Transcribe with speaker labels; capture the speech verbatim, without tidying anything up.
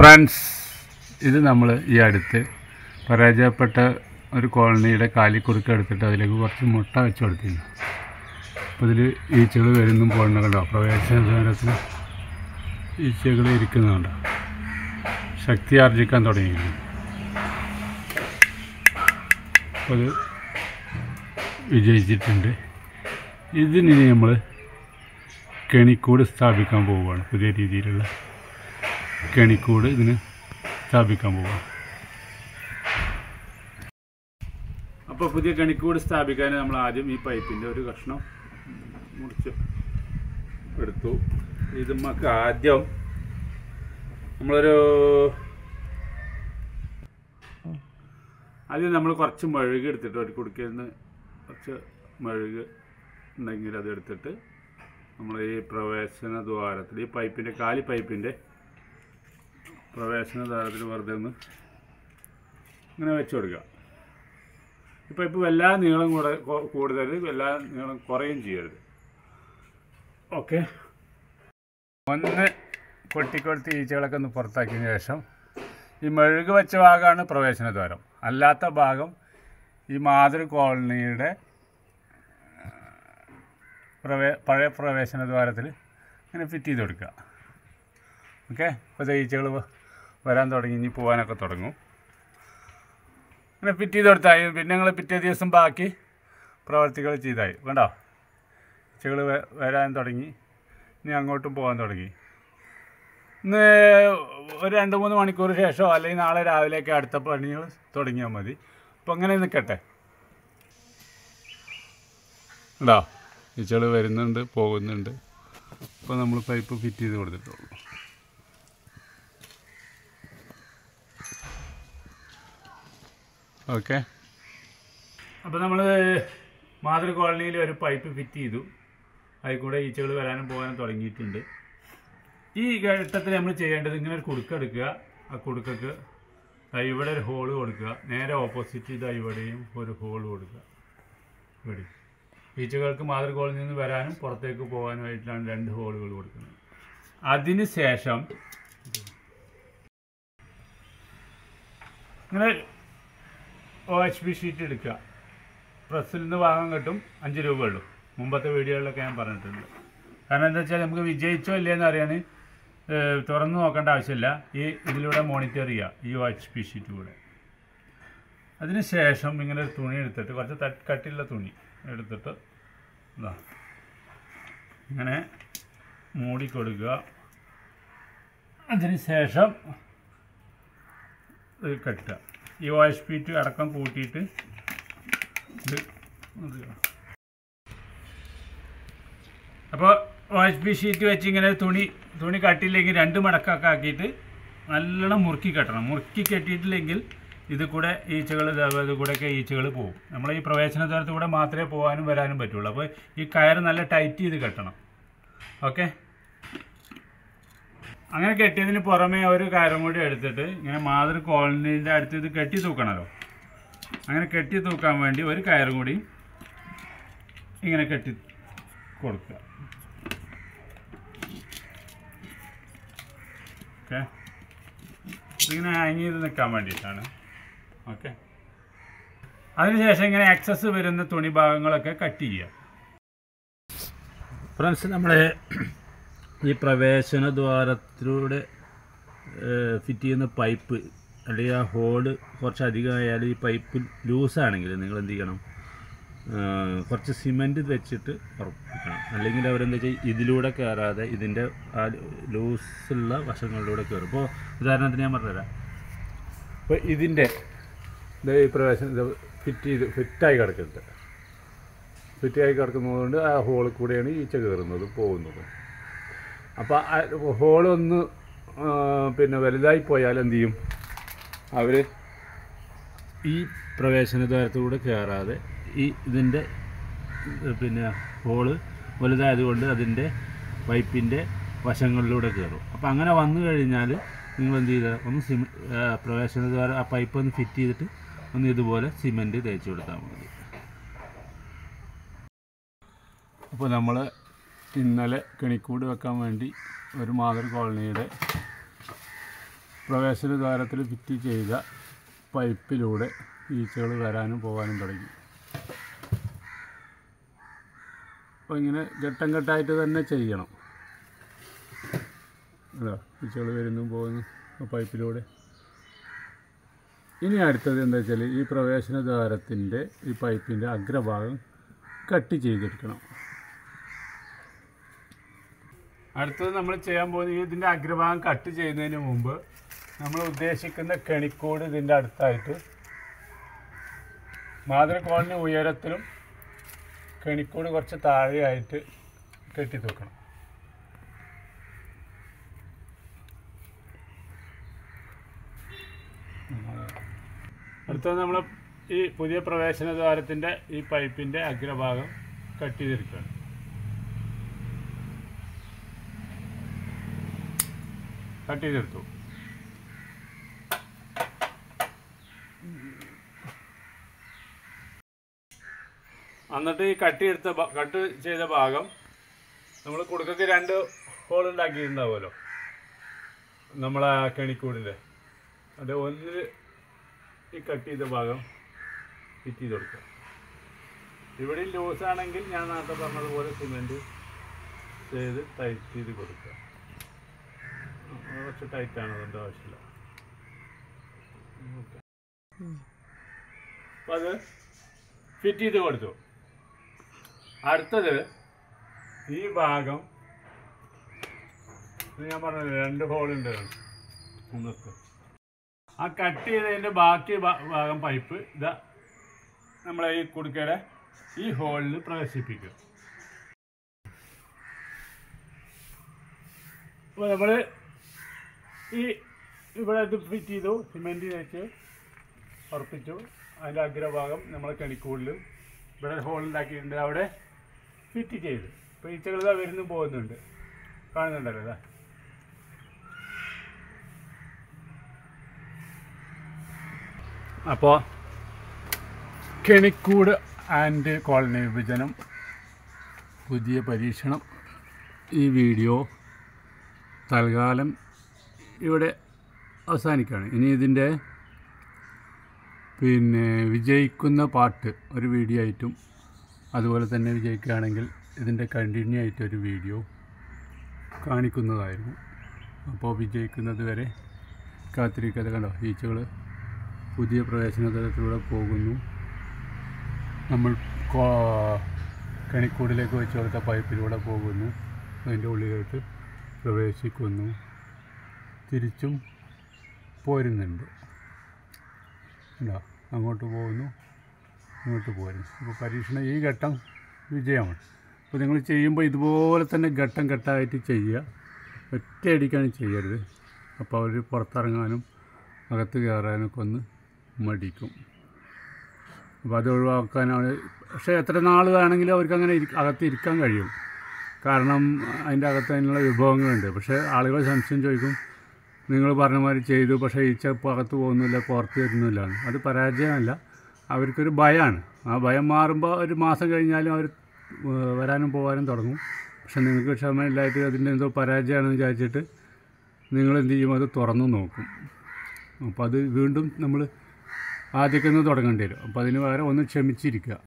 Speaker 1: Friends, ഇത് നമ്മൾ ഈ അടുത്ത് പരാജയപ്പെട്ട ഒരു കോളനിയുടെ കാലിക്കുറുക്ക് എടുത്തിട്ട് അതിലേക്ക് കുറച്ച് മുട്ട വെച്ച് കൊടുത്തിരുന്നു. അപ്പോൾ ഇതിൽ ഈച്ചകൾ വരുന്നും പോകുന്ന കണ്ടോ, പ്രവേശന ദ്വാരത്തിൽ ഈച്ചകൾ ഇരിക്കുന്നുണ്ടോ, ശക്തി ആർജിക്കാൻ തുടങ്ങിയിരുന്നു. അപ്പോൾ അത് വിജയിച്ചിട്ടുണ്ട്. ഇതിനി നമ്മൾ കെണിക്കൂട് സ്ഥാപിക്കാൻ പോവുകയാണ്. പുതിയ രീതിയിലുള്ള കെണിക്കൂട് ഇതിന് സ്ഥാപിക്കാൻ പോവുക. അപ്പോൾ പുതിയ കെണിക്കൂട് സ്ഥാപിക്കാൻ നമ്മൾ ആദ്യം ഈ പൈപ്പിൻ്റെ ഒരു കഷ്ണം മുറിച്ച് എടുത്തു. ഇത് നമുക്ക് ആദ്യം നമ്മളൊരു ആദ്യം നമ്മൾ കുറച്ച് മെഴുക് എടുത്തിട്ട് ഒരു കുടുക്കയിൽ നിന്ന് കുറച്ച് മെഴുക് ഉണ്ടെങ്കിൽ അത് എടുത്തിട്ട് നമ്മൾ ഈ പ്രവേശന ദ്വാരത്തിൽ ഈ പൈപ്പിൻ്റെ കാലി പൈപ്പിൻ്റെ പ്രവേശന ദ്വാരത്തിൽ വെറുതെ ഒന്ന് ഇങ്ങനെ വെച്ച് കൊടുക്കുക. ഈ പൈപ്പ് വല്ലാ നീളം കൂടെ കൂടുതൽ വല്ലാ നീളം കുറയും ചെയ്യരുത്. ഓക്കെ, ഒന്ന് കൊട്ടിക്കൊടുത്ത് ഈച്ചകളൊക്കെ ഒന്ന് പുറത്താക്കിയതിന് ശേഷം ഈ മെഴുക് വെച്ച ഭാഗമാണ് പ്രവേശന ദ്വാരം. അല്ലാത്ത ഭാഗം ഈ മാതൃ കോളനിയുടെ പ്രവേ പഴയ പ്രവേശന ദ്വാരത്തിൽ ഇങ്ങനെ ഫിറ്റ് ചെയ്ത് കൊടുക്കുക. ഓക്കെ, ഇപ്പോൾ ഈച്ചകൾ വരാൻ തുടങ്ങി, ഇനി പോകാനൊക്കെ തുടങ്ങും. ഇങ്ങനെ ഫിറ്റ് ചെയ്ത് കൊടുത്താൽ പിന്നെ ഞങ്ങൾ പിറ്റേ ദിവസം ബാക്കി പ്രവർത്തികൾ ചെയ്തായി. വേണ്ടോ, ഈച്ചകൾ വരാൻ തുടങ്ങി, ഇനി അങ്ങോട്ടും പോകാൻ തുടങ്ങി. ഇന്ന് ഒരു രണ്ട് മൂന്ന് മണിക്കൂർ ശേഷമോ അല്ലെങ്കിൽ നാളെ രാവിലെയൊക്കെ അടുത്ത പണികൾ തുടങ്ങിയാൽ മതി. അപ്പോൾ അങ്ങനെ നിൽക്കട്ടെ. ഉണ്ടോ, ഈച്ചകൾ വരുന്നുണ്ട്, പോകുന്നുണ്ട്. അപ്പോൾ നമ്മൾ പൈപ്പ് ഫിറ്റ് ചെയ്ത് കൊടുത്തിട്ടുള്ളൂ. ഓക്കെ, അപ്പോൾ നമ്മൾ മാതൃ കോളനിയിൽ ഒരു പൈപ്പ് ഫിറ്റ് ചെയ്തു. അതിൽ കൂടെ ഈച്ചകൾ വരാനും പോകാനും തുടങ്ങിയിട്ടുണ്ട്. ഈ ഘട്ടത്തിൽ നമ്മൾ ചെയ്യേണ്ടത് ഇങ്ങനെ ഒരു കുടുക്ക എടുക്കുക. ആ കുടുക്കക്ക് ഇവിടെ ഒരു ഹോള് കൊടുക്കുക. നേരെ ഓപ്പോസിറ്റ് ഇതാ ഇവിടെയും ഒരു ഹോള് കൊടുക്കുക. ഇവിടെ ഈച്ചകൾക്ക് മാതൃ കോളനിയിൽ നിന്ന് വരാനും പുറത്തേക്ക് പോകാനുമായിട്ടാണ് രണ്ട് ഹോളുകൾ കൊടുക്കുന്നത്. അതിന് ശേഷം ഇങ്ങനെ ഒ എച്ച് പി ഷീറ്റ് എടുക്കുക. പ്രസ്സിൽ നിന്ന് വാങ്ങാൻ കിട്ടും, അഞ്ച് രൂപ ഉള്ളൂ. മുമ്പത്തെ വീഡിയോകളിലൊക്കെ ഞാൻ പറഞ്ഞിട്ടുണ്ട്. കാരണം എന്താ വെച്ചാൽ നമുക്ക് വിജയിച്ചോ ഇല്ലയെന്ന് അറിയാൻ തുറന്ന് നോക്കേണ്ട ആവശ്യമില്ല. ഈ ഇതിലൂടെ മോണിറ്റർ ചെയ്യുക, ഈ ഒ എച്ച് പി ഷീറ്റ് കൂടെ. അതിന് ശേഷം ഇങ്ങനെ ഒരു തുണി എടുത്തിട്ട്, കുറച്ച് കട്ടിയുള്ള തുണി എടുത്തിട്ട് ഇതാ ഇങ്ങനെ മൂടിക്കൊടുക്കുക. അതിന് ശേഷം ഇത് കെട്ടുക. ഈ ഒ എച്ച് പി ടി അടക്കം കൂട്ടിയിട്ട് ഇത് അപ്പോൾ ഒ എച്ച് പി ഷീറ്റ് വെച്ച് ഇങ്ങനെ തുണി തുണി കട്ടിയില്ലെങ്കിൽ രണ്ട് മടക്കൊക്കെ ആക്കിയിട്ട് നല്ലോണം മുറുക്കി കെട്ടണം. മുറുക്കി കെട്ടിയിട്ടില്ലെങ്കിൽ ഇത് കൂടെ ഈച്ചകൾ ഇത് കൂടെയൊക്കെ ഈച്ചകൾ പോകും. നമ്മൾ ഈ പ്രവേശന ദ്വാരത്തിൽ കൂടെ മാത്രമേ പോകാനും വരാനും പറ്റുള്ളൂ. അപ്പോൾ ഈ കയറ് നല്ല ടൈറ്റ് ചെയ്ത് കെട്ടണം. ഓക്കെ, അങ്ങനെ കെട്ടിയതിന് പുറമേ ഒരു കയറും കൂടി എടുത്തിട്ട് ഇങ്ങനെ മാതൃ കോളനീൻ്റെ അടുത്ത് ഇത് കെട്ടി തൂക്കണമല്ലോ. അങ്ങനെ കെട്ടി തൂക്കാൻ വേണ്ടി ഒരു കയറും കൂടി ഇങ്ങനെ കെട്ടി കൊടുക്കുക. ഓക്കെ, ഇതിങ്ങനെ ഹാങ് ചെയ്ത് നിൽക്കാൻ വേണ്ടിയിട്ടാണ്. ഓക്കെ, അതിനുശേഷം ഇങ്ങനെ എക്സസ് വരുന്ന തുണി ഭാഗങ്ങളൊക്കെ കട്ട് ചെയ്യുക. ഫ്രണ്ട്സ്, നമ്മൾ ഈ പ്രവേശന ദ്വാരത്തിലൂടെ ഫിറ്റ് ചെയ്യുന്ന പൈപ്പ് അല്ലെങ്കിൽ ആ ഹോള് കുറച്ചധികമായാൽ ഈ പൈപ്പ് ലൂസാണെങ്കിൽ നിങ്ങൾ എന്ത് ചെയ്യണം, കുറച്ച് സിമെൻറ്റ് വെച്ചിട്ട് ഉറപ്പിക്കണം. അല്ലെങ്കിൽ അവരെന്താ വെച്ചാൽ ഇതിലൂടെ കയറാതെ ഇതിൻ്റെ ആ ലൂസുള്ള വശങ്ങളിലൂടെ കയറും. ഇപ്പോൾ ഉദാഹരണത്തിന് ഞാൻ പറഞ്ഞുതരാം. ഇപ്പോൾ ഇതിൻ്റെ ഈ പ്രവേശനം ഇത് ഫിറ്റ് ചെയ്ത് ഫിറ്റായി കിടക്കുന്നത് ഫിറ്റായി കിടക്കുന്നതുകൊണ്ട് ആ ഹോളിൽ കൂടെയാണ് ഈച്ച കയറുന്നത് പോകുന്നത്. അപ്പോൾ ആ ഹോളൊന്ന് പിന്നെ വലുതായി പോയാൽ എന്ത് ചെയ്യും, അവർ ഈ പ്രവേശന ദ്വാരത്തിലൂടെ കയറാതെ ഈ ഇതിൻ്റെ പിന്നെ ഹോള് വലുതായതുകൊണ്ട് അതിൻ്റെ പൈപ്പിൻ്റെ വശങ്ങളിലൂടെ കയറും. അപ്പോൾ അങ്ങനെ വന്നു കഴിഞ്ഞാൽ നിങ്ങൾ എന്ത് ചെയ്താൽ ഒന്ന് സിമ പ്രവേശന ദ്വാരം ആ പൈപ്പ് ഒന്ന് ഫിറ്റ് ചെയ്തിട്ട് ഒന്ന് ഇതുപോലെ സിമെൻറ്റ് തേച്ച് കൊടുത്താൽ മതി. അപ്പോൾ നമ്മൾ ഇന്നലെ കെണിക്കൂട് വെക്കാൻ വേണ്ടി ഒരു മാതൃ കോളനിയുടെ പ്രവേശന ദ്വാരത്തിൽ ഫിറ്റ് ചെയ്ത പൈപ്പിലൂടെ ഈച്ചകൾ വരാനും പോകാനും തുടങ്ങി. അപ്പോൾ ഇങ്ങനെ ഘട്ടം ഘട്ടമായിട്ട് തന്നെ ചെയ്യണം. അതാ ഈച്ചകൾ വരുന്നു പോകുന്നു പൈപ്പിലൂടെ. ഇനി അടുത്തത് എന്താ വെച്ചാൽ ഈ പ്രവേശന ദ്വാരത്തിൻ്റെ ഈ പൈപ്പിൻ്റെ അഗ്രഭാഗം കട്ട് ചെയ്തെടുക്കണം. അടുത്തത് നമ്മൾ ചെയ്യാൻ പോകുന്നത് ഇതിൻ്റെ അഗ്രഭാഗം കട്ട് ചെയ്യുന്നതിന് മുമ്പ് നമ്മൾ ഉദ്ദേശിക്കുന്ന കെണിക്കോട് ഇതിൻ്റെ അടുത്തായിട്ട് മാതൃകോണിന് ഉയരത്തിലും കെണിക്കോട് കുറച്ച് താഴെയായിട്ട് കെട്ടി തൂക്കണം. അടുത്തത് നമ്മൾ ഈ പുതിയ പ്രവേശന ദ്വാരത്തിൻ്റെ ഈ പൈപ്പിൻ്റെ അഗ്രഭാഗം കട്ട് ചെയ്തെടുക്കുകയാണ്. കട്ട് ചെയ്തെടുത്തു. എന്നിട്ട് ഈ കട്ട് എടുത്ത കട്ട് ചെയ്ത ഭാഗം നമ്മൾ കുടുക്കയ്ക്ക് രണ്ട് ഹോൾ ഉണ്ടാക്കിയിട്ടുണ്ടാവുമല്ലോ നമ്മളെ കെണിക്കൂടിൻ്റെ, അത് ഒന്നിൽ ഈ കട്ട് ചെയ്ത ഭാഗം ഫിറ്റ് ചെയ്ത് കൊടുക്കുക. ഇവിടെ ലൂസാണെങ്കിൽ ഞാൻ നേരത്തെ പറഞ്ഞതുപോലെ സിമെൻറ്റ് ചെയ്ത് ടൈറ്റ് ചെയ്ത് കൊടുക്കുക. കുറച്ച് ടൈറ്റാണ്, അതിൻ്റെ ആവശ്യമില്ല. ഓക്കെ, അപ്പോൾ അത് ഫിറ്റ് ചെയ്ത് കൊടുത്തു. അടുത്തത് ഈ ഭാഗം ഞാൻ പറഞ്ഞത് രണ്ട് ഹോളുണ്ട് നിങ്ങൾക്ക്. ആ കട്ട് ചെയ്തതിൻ്റെ ബാക്കി ഭാഗം പൈപ്പ് ഇതാ നമ്മളെ ഈ കുടുക്കയുടെ ഈ ഹോളിൽ പ്രവേശിപ്പിക്കുക. അപ്പോൾ നമ്മൾ ഈ ഇവിടെ ഇത് ഫിറ്റ് ചെയ്തു, സിമെൻറ്റ് വെച്ച് ഉറപ്പിച്ചു. അതിൻ്റെ അഗ്രഭാഗം നമ്മളെ കെണിക്കൂടിലും ഇവിടെ ഹോളുണ്ടാക്കിയിട്ടുണ്ട്, അവിടെ ഫിറ്റ് ചെയ്തു. ഇപ്പോൾ ഈച്ചകൾ ഇതാ വരുന്നു പോകുന്നുണ്ട്, കാണുന്നുണ്ടല്ലോ ഇതാ. അപ്പോൾ കെണിക്കൂട് ആൻഡ് കോളനി വിഭജനം പുതിയ പരീക്ഷണം ഈ വീഡിയോ തൽക്കാലം ഇവിടെ അവസാനിക്കുകയാണ്. ഇനി ഇതിൻ്റെ പിന്നെ വിജയിക്കുന്ന പാട്ട് ഒരു വീഡിയോ ആയിട്ടും അതുപോലെ തന്നെ വിജയിക്കുകയാണെങ്കിൽ ഇതിൻ്റെ കണ്ടിന്യൂ ആയിട്ടൊരു വീഡിയോ കാണിക്കുന്നതായിരുന്നു. അപ്പോൾ വിജയിക്കുന്നത് വരെ കാത്തിരിക്കാതെ. കണ്ടോ ഈച്ചകൾ പുതിയ പ്രവേശന ദ്വാരത്തിലൂടെ പോകുന്നു. നമ്മൾ കെണിക്കൂടിലേക്ക് വെച്ച് കൊടുത്ത പൈപ്പിലൂടെ പോകുന്നു, അതിൻ്റെ ഉള്ളിലേക്ക് പ്രവേശിക്കുന്നു, തിരിച്ചും പോരുന്നുണ്ട്. ഉണ്ടോ, അങ്ങോട്ട് പോകുന്നു, ഇങ്ങോട്ട് പോരുന്നു. അപ്പോൾ പരീക്ഷണം ഈ ഘട്ടം വിജയമാണ്. അപ്പോൾ നിങ്ങൾ ചെയ്യുമ്പോൾ ഇതുപോലെ തന്നെ ഘട്ടം ഘട്ടമായിട്ട് ചെയ്യുക, ഒറ്റയടിക്കാണ് ചെയ്യരുത്. അപ്പോൾ അവർ പുറത്തിറങ്ങാനും അകത്ത് കയറാനൊക്കെ ഒന്ന് മടിക്കും. അപ്പോൾ അത് ഒഴിവാക്കാനാണ്. പക്ഷേ എത്ര നാൾ വേണമെങ്കിലും അവർക്ക് അങ്ങനെ അകത്ത് ഇരിക്കാൻ കഴിയും, കാരണം അതിൻ്റെ അകത്ത് അതിനുള്ള വിഭവങ്ങളുണ്ട്. പക്ഷേ ആളുകൾ സംശയം ചോദിക്കും, നിങ്ങൾ പറഞ്ഞ മാതിരി ചെയ്തു, പക്ഷേ ഈച്ച ഇപ്പോൾ അകത്ത് പോകുന്നില്ല, പുറത്ത് വരുന്നില്ല. അത് പരാജയമല്ല, അവർക്കൊരു ഭയമാണ്. ആ ഭയം മാറുമ്പോൾ ഒരു മാസം കഴിഞ്ഞാലും അവർ വരാനും പോകാനും തുടങ്ങും. പക്ഷെ നിങ്ങൾക്ക് ക്ഷമയില്ലായിട്ട് അതിൻ്റെ എന്തോ പരാജയമാണെന്ന് വിചാരിച്ചിട്ട് നിങ്ങൾ എന്ത് ചെയ്യും, അത് തുറന്നു നോക്കും. അപ്പോൾ അത് വീണ്ടും നമ്മൾ ആദ്യമൊക്കെ ഒന്ന് തുടങ്ങേണ്ടി വരും. അപ്പോൾ അതിന് പകരം ഒന്ന് ക്ഷമിച്ചിരിക്കുക.